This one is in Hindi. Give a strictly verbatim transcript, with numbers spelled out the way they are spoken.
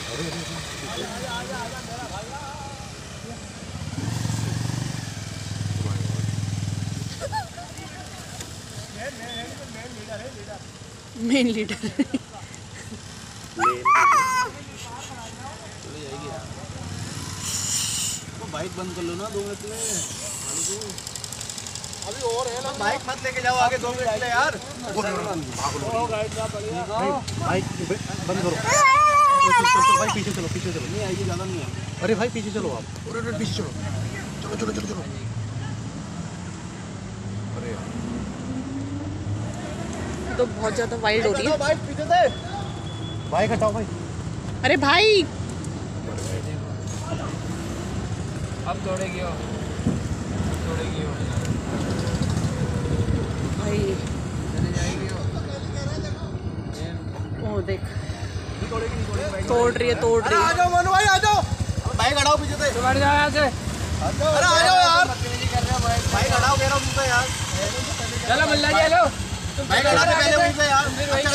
मेन लीडर बाइक बंद कर लो ना दो मिनट में। अभी और है ना, बाइक मत लेके जाओ आगे दो मिनट ले यार। बाइक बंद करो भाई, पीछे चलो पीछे चलो। नहीं आइए, ज़्यादा नहीं है। अरे भाई पीछे चलो आप, अरे पीछे चलो, चलो चलो चलो चलो। अरे यार तो बहुत ज़्यादा वाइल्ड हो रही है। बाइक पीछे से, बाइक हटाओ भाई। अरे भाई अब दौड़ेगी हो, दौड़ेगी हो भाई। चले जाएगी हो। ओ देख, तोड़ रही है तोड़ रही है। आ जाओ मनु भाई, आ जाओ। बाइक हटाओ पीछे से। तो बैठ जाओ यहाँ से। अरे आ जाओ यार, बाइक हटाओ कह रहा हूँ तुमसे यार। चलो मल्ला जी, हेलो। बाइक हटाओ पहले मुझसे यार।